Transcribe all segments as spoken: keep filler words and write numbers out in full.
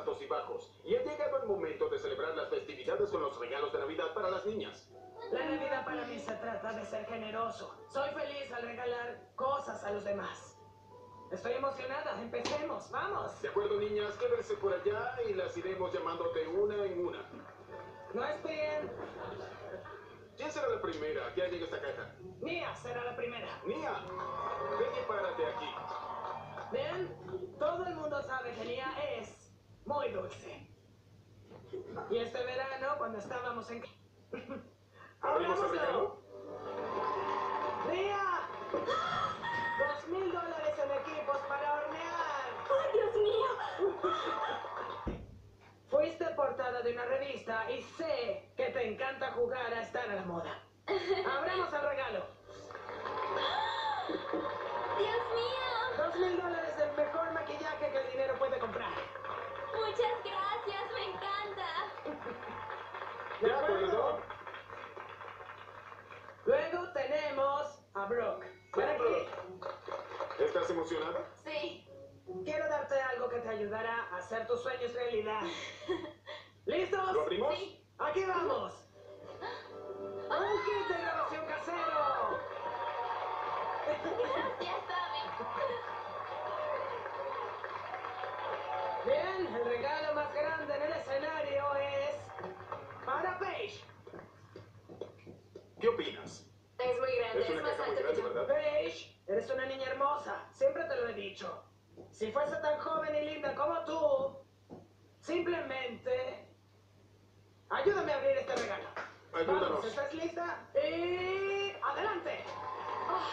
altos y bajos. Y ha llegado el momento de celebrar las festividades con los regalos de Navidad para las niñas. La Navidad para mí se trata de ser generoso. Soy feliz al regalar cosas a los demás. Estoy emocionada. Empecemos. ¡Vamos! De acuerdo, niñas, quédense por allá y las iremos llamando de una en una. No esperen. ¿Quién será la primera que llegue a esta caja? Mía será la primera. Mía, ven y párate aquí. Bien, todo el mundo sabe que Nia es muy dulce. Y este verano, cuando estábamos en... ¿Abrimos el regalo? ¡Nia! ¡Dos mil dólares en equipos para hornear! ¡Ay, Dios mío! Fuiste portada de una revista y sé que te encanta jugar a estar a la moda. ¡Abramos el regalo! ¡Dios mío! Dos mil dólares del mejor maquillaje que el dinero puede comprar. Muchas gracias, me encanta. ¿De acuerdo? Luego tenemos a Brooke. Ven aquí. ¿Estás emocionada? Sí. Quiero darte algo que te ayudará a hacer tus sueños realidad. ¿Listos? ¿Lo abrimos? Sí. ¡Aquí vamos! ¡Un kit de grabación casero! Gracias, Abby. Bien, el regalo más grande en el escenario es... para Paige. ¿Qué opinas? Es muy grande, Es es, una más caja muy alto que grande, yo. ¿verdad? Paige, eres una niña hermosa. Siempre te lo he dicho. Si fuese tan joven y linda como tú, simplemente... ayúdame a abrir este regalo. Ayúdanos. Vamos, ¿estás lista? Y... ¡adelante! Ah,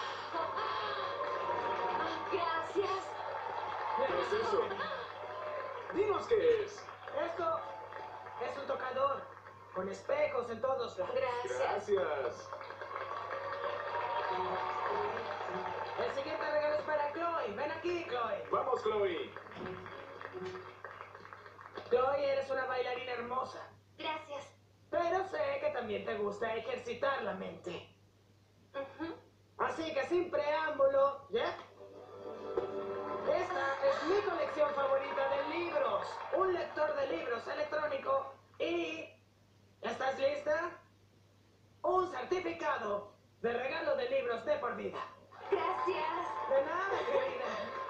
gracias. ¿Qué es eso? Dinos qué es. Esto es un tocador con espejos en todos lados. Gracias. Gracias. El siguiente regalo es para Chloe. Ven aquí, Chloe. Vamos, Chloe. Chloe, eres una bailarina hermosa. Gracias. Pero sé que también te gusta ejercitar la mente. Ujú. Así que sin preámbulo, ¿ya? Esta es mi colección favorita de libros. Un lector de libros electrónico y... ¿estás lista? Un certificado de regalo de libros de por vida. Gracias. De nada, querida.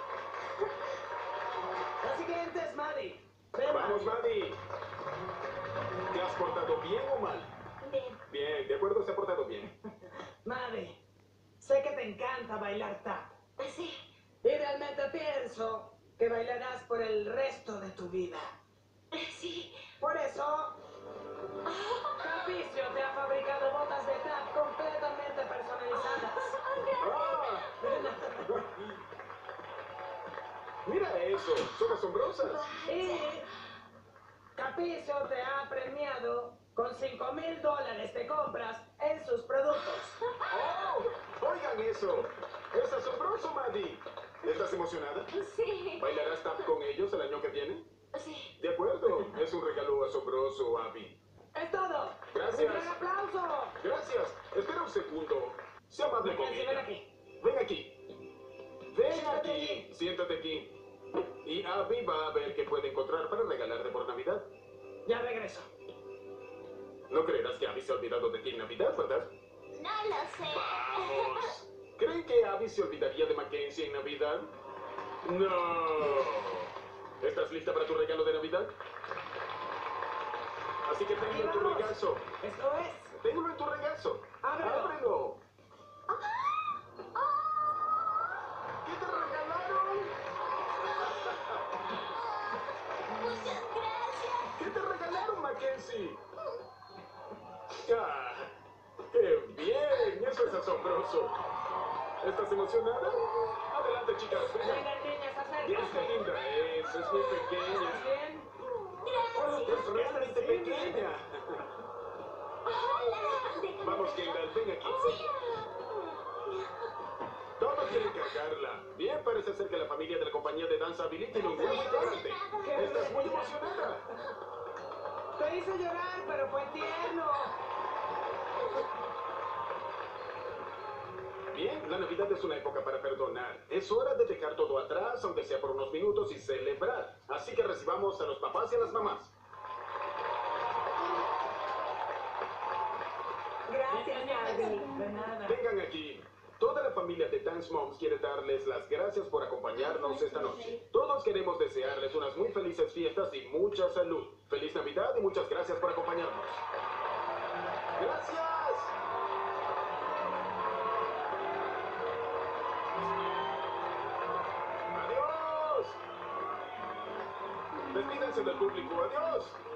La siguiente es Maddie. Ven, Vamos, Maddie. Maddie. ¿Te has portado bien o mal? Bien. Bien, de acuerdo, se ha portado bien. Maddie, sé que te encanta bailar tap. Sí. Y realmente pienso que bailarás por el resto de tu vida. Sí. Por eso, Capicio te ha fabricado botas de tap completamente personalizadas. ¡Ah! Mira eso, son asombrosas. Y Capicio te ha premiado con cinco mil dólares de compras en sus productos. ¡Oh! Oigan eso. Es asombroso, Maddie. ¿Estás emocionada? Sí. ¿Bailarás tap con ellos el año que viene? Sí. De acuerdo, es un regalo asombroso, Abby. ¡Es todo! Gracias. ¡Un gran aplauso! Gracias. Espera un segundo. Sea amable con Mackenzie, ella. ven aquí. Ven aquí. Ven Siéntate aquí. allí. Siéntate aquí. Y Abby va a ver qué puede encontrar para regalarte por Navidad. Ya regreso. No creerás que Abby se ha olvidado de ti en Navidad, ¿verdad? No lo sé. ¡Vamos! ¿Creen que Abby se olvidaría de Mackenzie en Navidad? ¡No! ¿Estás lista para tu regalo de Navidad? Así que tenlo en tu vamos. regazo. Esto es... Tenlo en tu regazo. Ábrelo. ¡Ábrelo! ¿Qué te regalaron? Muchas gracias. ¿Qué te regalaron, Mackenzie? ¡Ah! ¡Qué bien! Eso es asombroso. ¿Estás emocionada? Adelante, chicas. Vengan. Vengan, niñas, Mira qué acérquense. linda es. Es muy pequeña. ¿Estás bien? Gracias. Es realmente pequeña. Hola. Déjame Vamos, ver. Kendall, ven aquí. Sí. Todos quieren cargarla. Bien, parece ser que la familia de la compañía de danza Ability lo Estoy muy grande. emocionada. Estás muy emocionada. Te hice llorar, pero fue tierno. Bien, la Navidad es una época para perdonar. Es hora de dejar todo atrás, aunque sea por unos minutos, y celebrar. Así que recibamos a los papás y a las mamás. Gracias, Harvey. De nada. Vengan aquí. Toda la familia de Dance Moms quiere darles las gracias por acompañarnos esta noche. Todos queremos desearles unas muy felices fiestas y mucha salud. Feliz Navidad y muchas gracias por acompañarnos. ¡Gracias! ¡Adiós! Despídense del público. ¡Adiós!